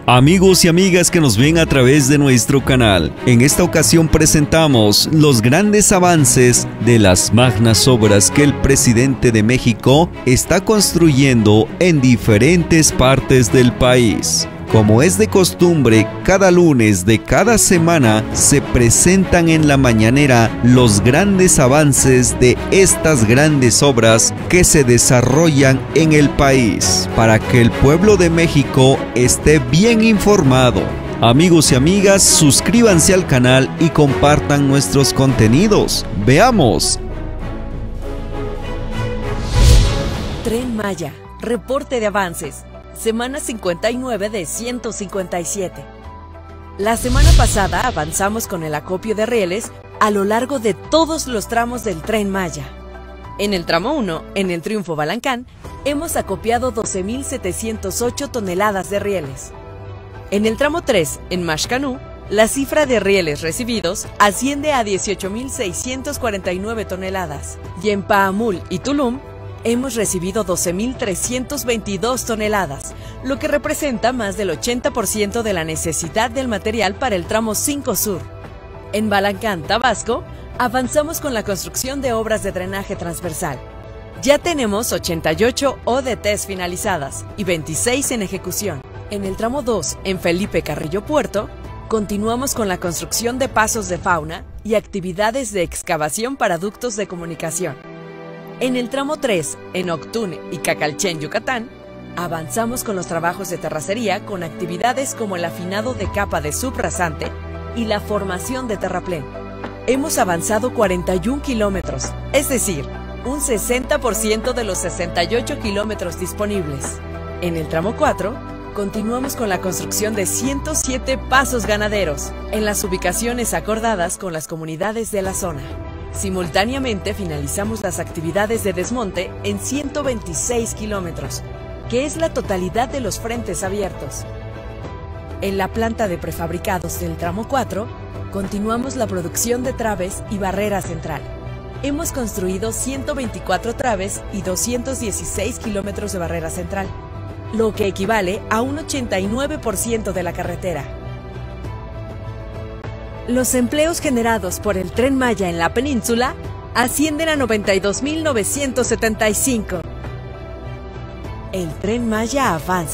Amigos y amigas que nos ven a través de nuestro canal, en esta ocasión presentamos los grandes avances de las magnas obras que el presidente de México está construyendo en diferentes partes del país. Como es de costumbre, cada lunes de cada semana se presentan en la mañanera los grandes avances de estas grandes obras que se desarrollan en el país, para que el pueblo de México esté bien informado. Amigos y amigas, suscríbanse al canal y compartan nuestros contenidos. ¡Veamos! Tren Maya, reporte de avances. Semana 59 de 157. La semana pasada avanzamos con el acopio de rieles a lo largo de todos los tramos del Tren Maya. En el tramo 1, en el Triunfo Balancán, hemos acopiado 12.708 toneladas de rieles. En el tramo 3, en Mashcanú, la cifra de rieles recibidos asciende a 18.649 toneladas. Y en Paamul y Tulum, hemos recibido 12.322 toneladas, lo que representa más del 80% de la necesidad del material para el tramo 5 Sur. En Balancán, Tabasco, avanzamos con la construcción de obras de drenaje transversal. Ya tenemos 88 ODTs finalizadas y 26 en ejecución. En el tramo 2, en Felipe Carrillo Puerto, continuamos con la construcción de pasos de fauna y actividades de excavación para ductos de comunicación. En el tramo 3, en Octún y Cacalchen, Yucatán, avanzamos con los trabajos de terracería con actividades como el afinado de capa de subrasante y la formación de terraplén. Hemos avanzado 41 kilómetros, es decir, un 60% de los 68 kilómetros disponibles. En el tramo 4, continuamos con la construcción de 107 pasos ganaderos en las ubicaciones acordadas con las comunidades de la zona. Simultáneamente finalizamos las actividades de desmonte en 126 kilómetros, que es la totalidad de los frentes abiertos. En la planta de prefabricados del tramo 4, continuamos la producción de traves y barrera central. Hemos construido 124 traves y 216 kilómetros de barrera central, lo que equivale a un 89% de la carretera. Los empleos generados por el Tren Maya en la península ascienden a 92.975. El Tren Maya avanza.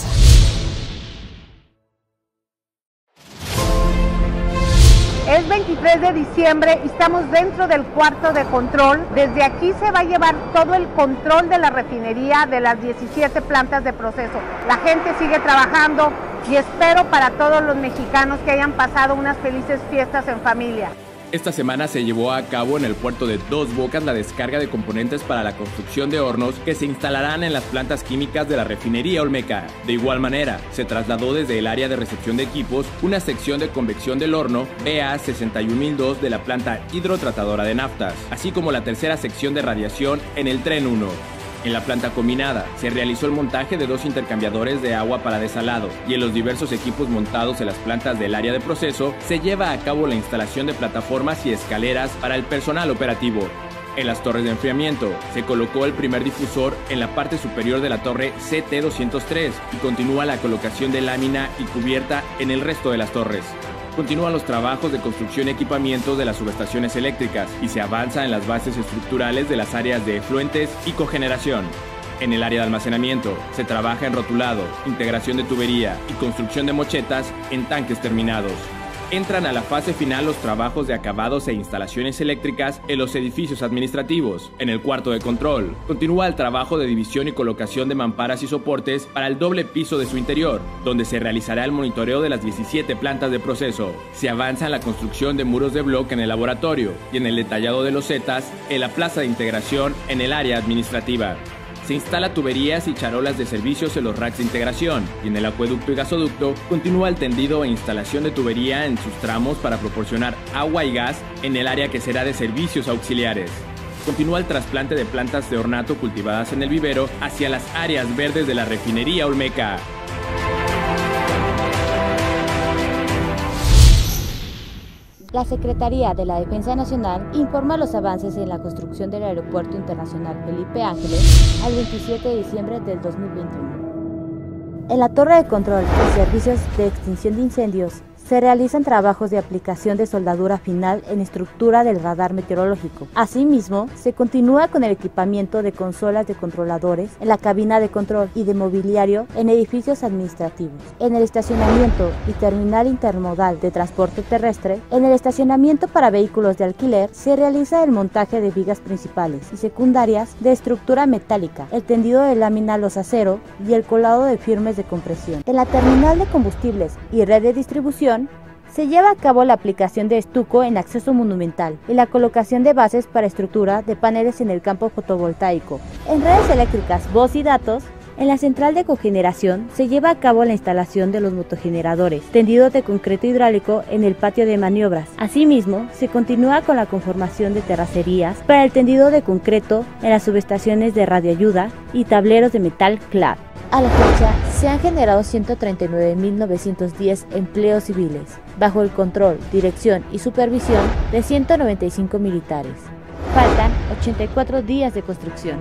Es 23 de diciembre y estamos dentro del cuarto de control. Desde aquí se va a llevar todo el control de la refinería de las 17 plantas de proceso. La gente sigue trabajando y espero para todos los mexicanos que hayan pasado unas felices fiestas en familia. Esta semana se llevó a cabo en el puerto de Dos Bocas la descarga de componentes para la construcción de hornos que se instalarán en las plantas químicas de la refinería Olmeca. De igual manera, se trasladó desde el área de recepción de equipos una sección de convección del horno BA 61002 de la planta hidrotratadora de naftas, así como la tercera sección de radiación en el Tren 1. En la planta combinada, se realizó el montaje de 2 intercambiadores de agua para desalado y en los diversos equipos montados en las plantas del área de proceso se lleva a cabo la instalación de plataformas y escaleras para el personal operativo. En las torres de enfriamiento, se colocó el primer difusor en la parte superior de la torre CT203 y continúa la colocación de lámina y cubierta en el resto de las torres. Continúan los trabajos de construcción y equipamiento de las subestaciones eléctricas y se avanza en las bases estructurales de las áreas de efluentes y cogeneración. En el área de almacenamiento se trabaja en rotulado, integración de tubería y construcción de mochetas en tanques terminados. Entran a la fase final los trabajos de acabados e instalaciones eléctricas en los edificios administrativos. En el cuarto de control, continúa el trabajo de división y colocación de mamparas y soportes para el doble piso de su interior, donde se realizará el monitoreo de las 17 plantas de proceso. Se avanza en la construcción de muros de bloque en el laboratorio y en el detallado de losetas en la plaza de integración en el área administrativa. Se instala tuberías y charolas de servicios en los racks de integración y en el acueducto y gasoducto continúa el tendido e instalación de tubería en sus tramos para proporcionar agua y gas en el área que será de servicios auxiliares. Continúa el trasplante de plantas de ornato cultivadas en el vivero hacia las áreas verdes de la refinería Olmeca. La Secretaría de la Defensa Nacional informa los avances en la construcción del Aeropuerto Internacional Felipe Ángeles al 27 de diciembre del 2021. En la torre de control y servicios de extinción de incendios se realizan trabajos de aplicación de soldadura final en estructura del radar meteorológico. Asimismo, se continúa con el equipamiento de consolas de controladores en la cabina de control y de mobiliario en edificios administrativos. En el estacionamiento y terminal intermodal de transporte terrestre, en el estacionamiento para vehículos de alquiler, se realiza el montaje de vigas principales y secundarias de estructura metálica, el tendido de lámina losa acero y el colado de firmes de compresión. En la terminal de combustibles y red de distribución, se lleva a cabo la aplicación de estuco en acceso monumental y la colocación de bases para estructura de paneles en el campo fotovoltaico. En redes eléctricas, voz y datos, en la central de cogeneración se lleva a cabo la instalación de los motogeneradores, tendidos de concreto hidráulico en el patio de maniobras. Asimismo, se continúa con la conformación de terracerías para el tendido de concreto en las subestaciones de radioayuda y tableros de metal clad. A la fecha, se han generado 139.910 empleos civiles, bajo el control, dirección y supervisión de 195 militares. Faltan 84 días de construcción.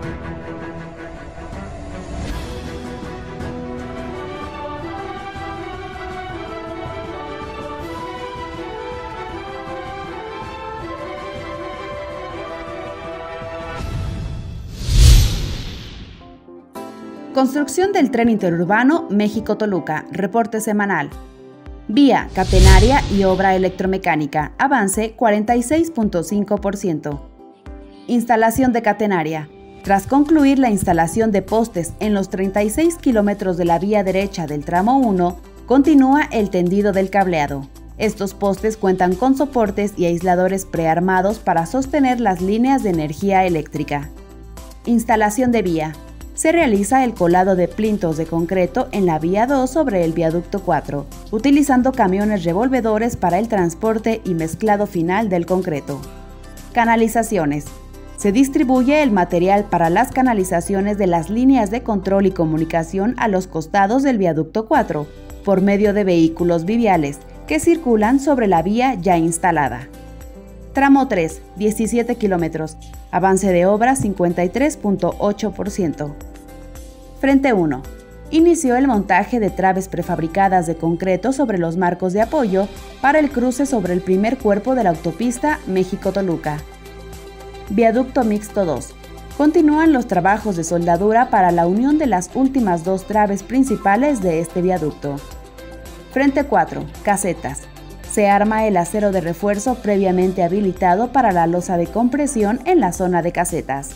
Construcción del tren interurbano México-Toluca, reporte semanal. Vía, catenaria y obra electromecánica, avance 46.5%. Instalación de catenaria. Tras concluir la instalación de postes en los 36 kilómetros de la vía derecha del tramo 1, continúa el tendido del cableado. Estos postes cuentan con soportes y aisladores prearmados para sostener las líneas de energía eléctrica. Instalación de vía. Se realiza el colado de plintos de concreto en la vía 2 sobre el viaducto 4, utilizando camiones revolvedores para el transporte y mezclado final del concreto. Canalizaciones. Se distribuye el material para las canalizaciones de las líneas de control y comunicación a los costados del viaducto 4, por medio de vehículos viviales que circulan sobre la vía ya instalada. Tramo 3, 17 kilómetros. Avance de obra 53.8%. Frente 1. Inició el montaje de traves prefabricadas de concreto sobre los marcos de apoyo para el cruce sobre el primer cuerpo de la autopista México-Toluca. Viaducto mixto 2. Continúan los trabajos de soldadura para la unión de las últimas dos traves principales de este viaducto. Frente 4. Casetas. Se arma el acero de refuerzo previamente habilitado para la losa de compresión en la zona de casetas.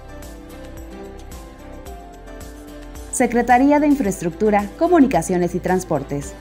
Secretaría de Infraestructura, Comunicaciones y Transportes.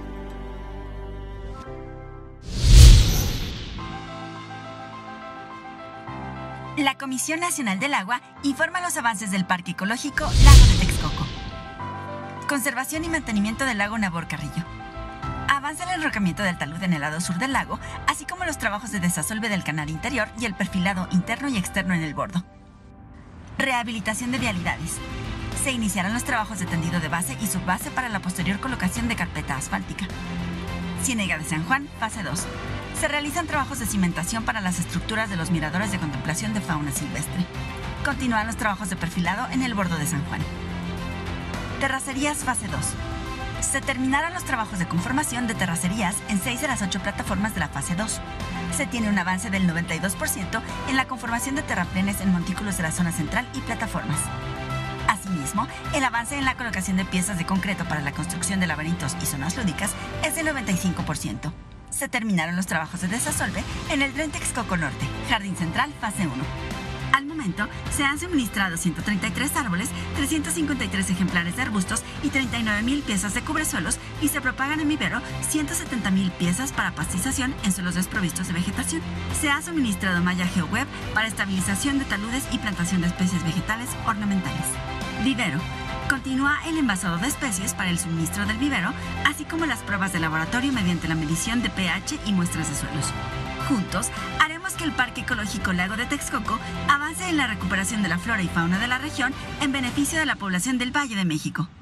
La Comisión Nacional del Agua informa los avances del Parque Ecológico Lago de Texcoco. Conservación y mantenimiento del lago Nabor Carrillo. Avanza el enrocamiento del talud en el lado sur del lago, así como los trabajos de desasolve del canal interior y el perfilado interno y externo en el bordo. Rehabilitación de vialidades. Se iniciarán los trabajos de tendido de base y subbase para la posterior colocación de carpeta asfáltica. Ciénega de San Juan, fase 2. Se realizan trabajos de cimentación para las estructuras de los miradores de contemplación de fauna silvestre. Continúan los trabajos de perfilado en el bordo de San Juan. Terracerías, fase 2. Se terminaron los trabajos de conformación de terracerías en 6 de las 8 plataformas de la fase 2. Se tiene un avance del 92% en la conformación de terraplenes en montículos de la zona central y plataformas. Asimismo, el avance en la colocación de piezas de concreto para la construcción de laberintos y zonas lúdicas es del 95%. Se terminaron los trabajos de desasolve en el Tren Texcoco Norte, Jardín Central, fase 1. Al momento, se han suministrado 133 árboles, 353 ejemplares de arbustos y 39.000 piezas de cubresuelos y se propagan en vivero 170.000 piezas para pastización en suelos desprovistos de vegetación. Se ha suministrado malla GeoWeb para estabilización de taludes y plantación de especies vegetales ornamentales. Vivero. Continúa el envasado de especies para el suministro del vivero, así como las pruebas de laboratorio mediante la medición de pH y muestras de suelos. Juntos, haremos que el Parque Ecológico Lago de Texcoco avance en la recuperación de la flora y fauna de la región en beneficio de la población del Valle de México.